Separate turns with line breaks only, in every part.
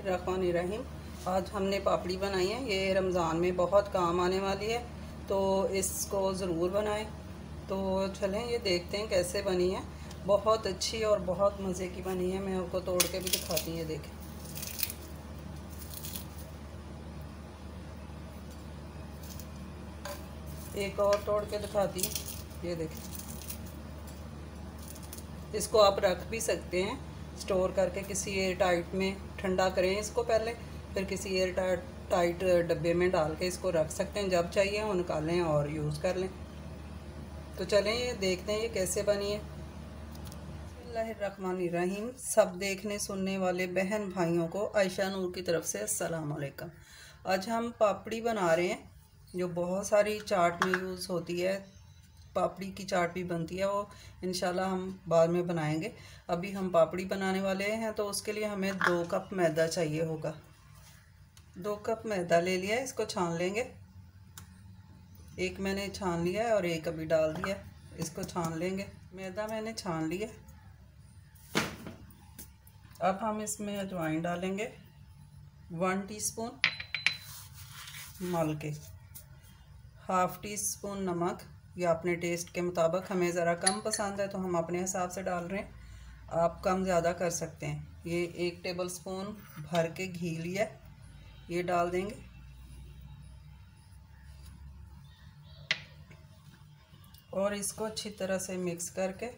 बिस्मिल्लाहिर्रहमानिर्रहीम। आज हमने पापड़ी बनाई है। ये रमज़ान में बहुत काम आने वाली है, तो इसको ज़रूर बनाएं। तो चलें ये देखते हैं कैसे बनी है। बहुत अच्छी और बहुत मज़े की बनी है। मैं आपको तोड़ के भी दिखाती हूँ। ये देखें, एक और तोड़ के दिखाती हूँ। ये देखें, इसको आप रख भी सकते हैं स्टोर करके किसी एयर टाइट में। ठंडा करें इसको पहले, फिर किसी एयर टाइट डब्बे में डाल के इसको रख सकते हैं। जब चाहिए वो निकालें और यूज़ कर लें। तो चलें ये देखते हैं ये कैसे बनी है। बिस्मिल्लाहिर्रहमानिर्रहीम। सब देखने सुनने वाले बहन भाइयों को आयशा नूर की तरफ से अस्सलाम वालेकुम। आज हम पापड़ी बना रहे हैं, जो बहुत सारी चाट में यूज़ होती है। पापड़ी की चाट भी बनती है, वो इंशाल्लाह हम बाद में बनाएंगे। अभी हम पापड़ी बनाने वाले हैं, तो उसके लिए हमें 2 कप मैदा चाहिए होगा। 2 कप मैदा ले लिया है, इसको छान लेंगे। एक मैंने छान लिया है और एक अभी डाल दिया है, इसको छान लेंगे। मैदा मैंने छान लिया। अब हम इसमें अजवाइन डालेंगे 1 टीस्पून, मल के। हाफ़ टी स्पून नमक, या अपने टेस्ट के मुताबिक। हमें ज़रा कम पसंद है तो हम अपने हिसाब से डाल रहे हैं, आप कम ज़्यादा कर सकते हैं। ये 1 टेबल स्पून भर के घी लिया, ये डाल देंगे। और इसको अच्छी तरह से मिक्स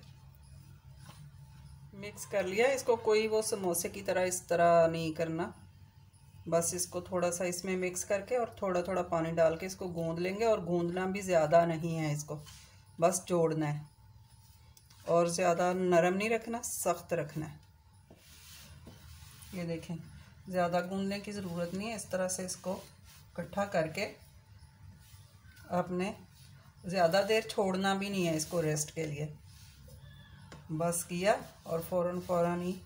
कर लिया। इसको कोई वो समोसे की तरह इस तरह नहीं करना, बस इसको थोड़ा सा इसमें मिक्स करके और थोड़ा थोड़ा पानी डाल के इसको गूंद लेंगे। और गूंदना भी ज़्यादा नहीं है, इसको बस जोड़ना है। और ज़्यादा नरम नहीं रखना, सख्त रखना है। ये देखें, ज़्यादा गूंदने की ज़रूरत नहीं है। इस तरह से इसको इकट्ठा करके आपने ज़्यादा देर छोड़ना भी नहीं है इसको रेस्ट के लिए। बस किया और फ़ौरन ही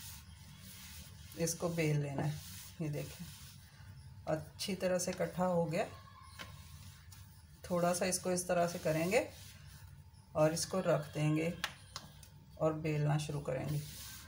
इसको बेल लेना है। ये देखें, अच्छी तरह से इकट्ठा हो गया। थोड़ा सा इसको इस तरह से करेंगे और इसको रख देंगे और बेलना शुरू करेंगे।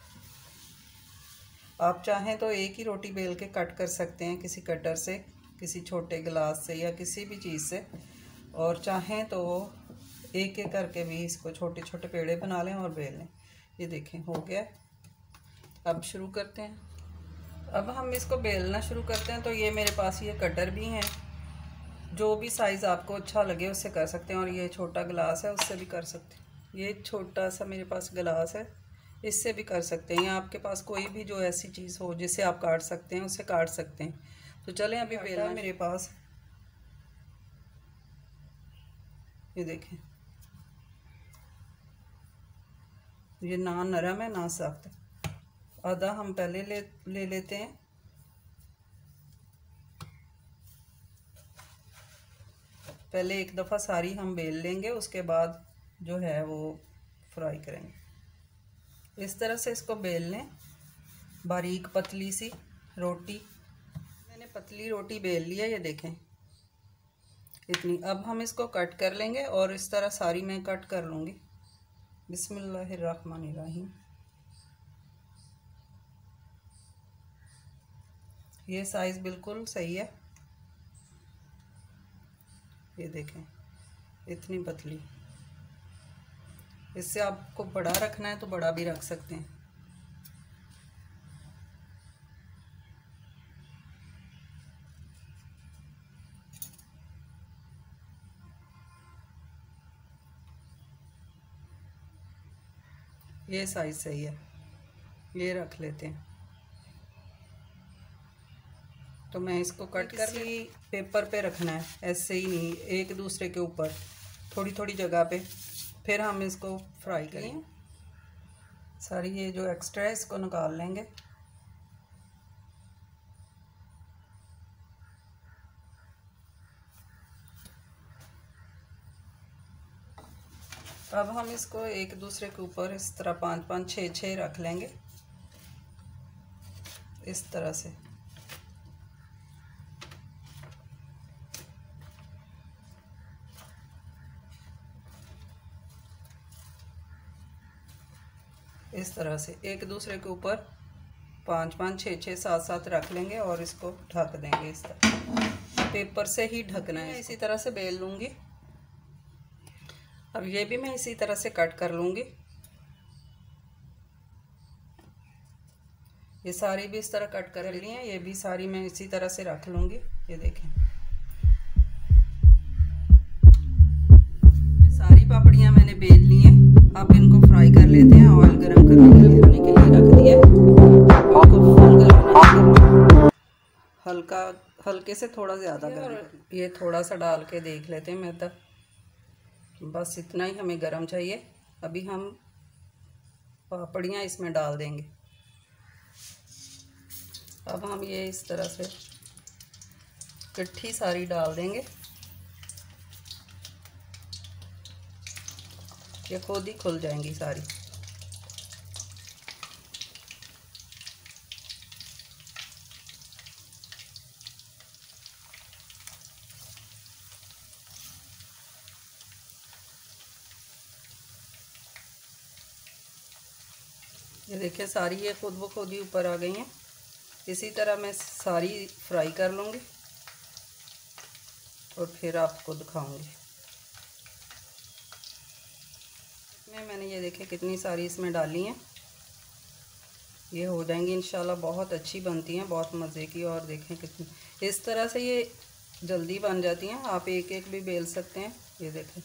आप चाहें तो एक ही रोटी बेल के कट कर सकते हैं, किसी कटर से, किसी छोटे गिलास से, या किसी भी चीज़ से। और चाहें तो एक एक करके भी इसको छोटे छोटे पेड़े बना लें और बेल लें। ये देखें, हो गया। अब शुरू करते हैं। अब हम इसको बेलना शुरू करते हैं। तो ये मेरे पास ये कटर भी हैं, जो भी साइज़ आपको अच्छा लगे उससे कर सकते हैं। और ये छोटा गिलास है, उससे भी कर सकते हैं। ये छोटा सा मेरे पास गिलास है, इससे भी कर सकते हैं। या आपके पास कोई भी जो ऐसी चीज़ हो जिसे आप काट सकते हैं, उससे काट सकते हैं। तो चलें अभी बेलना मेरे पास। ये देखें, ये ना नरम है ना सख्त। आधा हम पहले ले लेते हैं। पहले एक दफ़ा सारी हम बेल लेंगे, उसके बाद जो है वो फ्राई करेंगे। इस तरह से इसको बेल लें, बारीक पतली सी रोटी। मैंने पतली रोटी बेल लिया, ये देखें इतनी। अब हम इसको कट कर लेंगे और इस तरह सारी मैं कट कर लूँगी। बिस्मिल्लाहिर्रहमानिर्रहीम। ये साइज़ बिल्कुल सही है। ये देखें, इतनी पतली। इससे आपको बड़ा रखना है तो बड़ा भी रख सकते हैं। ये साइज़ सही है, ये रख लेते हैं। तो मैं इसको कट कर ली। पेपर पे रखना है, ऐसे ही नहीं, एक दूसरे के ऊपर थोड़ी थोड़ी जगह पे। फिर हम इसको फ्राई करेंगे। सारी ये जो एक्स्ट्रा है इसको निकाल लेंगे। अब हम इसको एक दूसरे के ऊपर इस तरह 5-5 6-6 रख लेंगे, इस तरह से। इस तरह से एक दूसरे के ऊपर 5-5, 6-6, 7-7 रख लेंगे और इसको ढक देंगे। इस तरह पेपर से ही ढकना है। इसी तरह से बेल लूँगी। अब ये भी मैं इसी तरह से कट कर लूँगी। ये सारी भी इस तरह कट कर ली हैं। ये भी सारी मैं इसी तरह से रख लूँगी। ये देखें, ये सारी पापड़ियाँ मैंने बेल ली हैं। अब इनको फ्राई कर लेते हैं। ऑयल गरम करने के लिए रख दिया। हल्के से थोड़ा ज़्यादा गरम। ये थोड़ा सा डाल के देख लेते हैं मैदा। बस इतना ही हमें गरम चाहिए। अभी हम पापड़ियाँ इसमें डाल देंगे। अब हम ये इस तरह से इकट्ठी सारी डाल देंगे। ये खुद ही खुल जाएंगी सारी। ये देखिए सारी ये खुद ब खुद ही ऊपर आ गई हैं। इसी तरह मैं सारी फ्राई कर लूँगी और फिर आपको दिखाऊंगी। इसमें मैंने ये देखे कितनी सारी इसमें डाली हैं। ये हो जाएंगी इंशाल्लाह। बहुत अच्छी बनती हैं, बहुत मज़े की। और देखें कितनी इस तरह से ये जल्दी बन जाती हैं। आप एक एक भी बेल सकते हैं। ये देखें,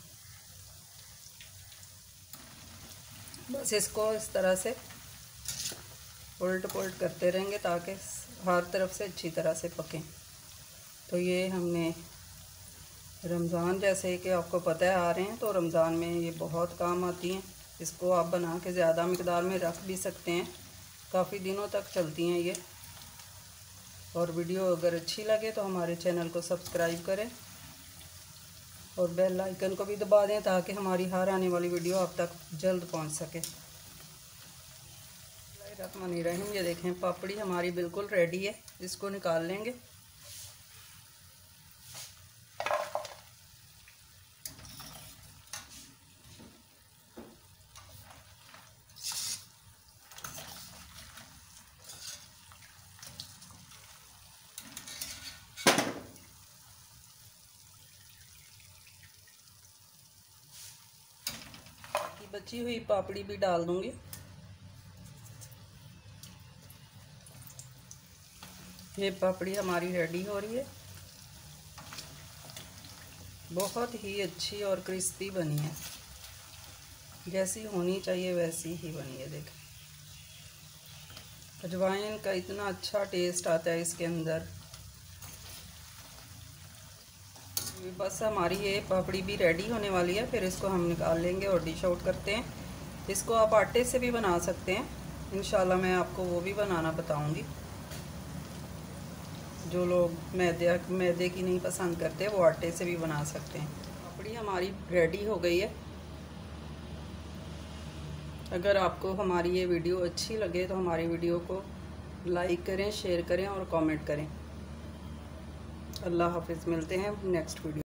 बस इसको इस तरह से उल्ट पुल्ट करते रहेंगे ताकि हर तरफ से अच्छी तरह से पकें। तो ये हमने रमज़ान जैसे कि आपको पता है आ रहे हैं, तो रमज़ान में ये बहुत काम आती हैं। इसको आप बना के ज़्यादा मिक़दार में रख भी सकते हैं। काफ़ी दिनों तक चलती हैं ये। और वीडियो अगर अच्छी लगे तो हमारे चैनल को सब्सक्राइब करें और बेल आइकन को भी दबा दें ताकि हमारी हर आने वाली वीडियो आप तक जल्द पहुंच सके। रहमान, ये देखें पापड़ी हमारी बिल्कुल रेडी है। इसको निकाल लेंगे। बची हुई पापड़ी भी डाल दूंगी। ये पापड़ी हमारी रेडी हो रही है। बहुत ही अच्छी और क्रिस्पी बनी है, जैसी होनी चाहिए वैसी ही बनी है। देखें, अजवाइन का इतना अच्छा टेस्ट आता है इसके अंदर। बस हमारी ये पापड़ी भी रेडी होने वाली है। फिर इसको हम निकाल लेंगे और डिश आउट करते हैं। इसको आप आटे से भी बना सकते हैं। इंशाल्लाह मैं आपको वो भी बनाना बताऊंगी। जो लोग मैदे की नहीं पसंद करते वो आटे से भी बना सकते हैं। पापड़ी हमारी रेडी हो गई है। अगर आपको हमारी ये वीडियो अच्छी लगे तो हमारी वीडियो को लाइक करें, शेयर करें और कमेंट करें। अल्लाह हाफिज़। मिलते हैं नेक्स्ट वीडियो।